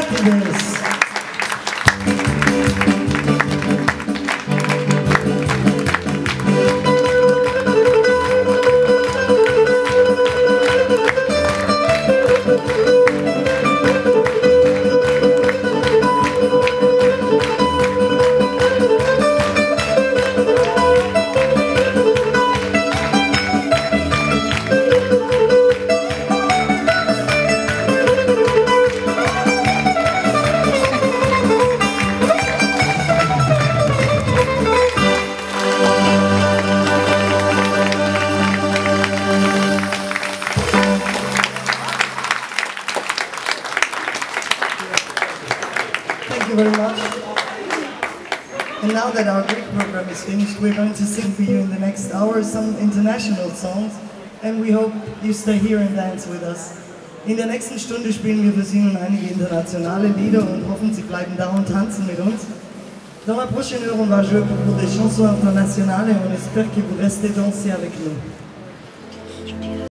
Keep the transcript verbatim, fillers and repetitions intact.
Kariatides. And now that our Greek program is finished, we're going to sing for you in the next hour some international songs, and we hope you stay here and dance with us. In der nächsten Stunde spielen wir für Sie nun einige internationale Lieder und hoffen, Sie bleiben da und tanzen mit uns. Dans la prochaine heure, on va jouer pour des chansons internationales et on espère que vous restez danser avec nous.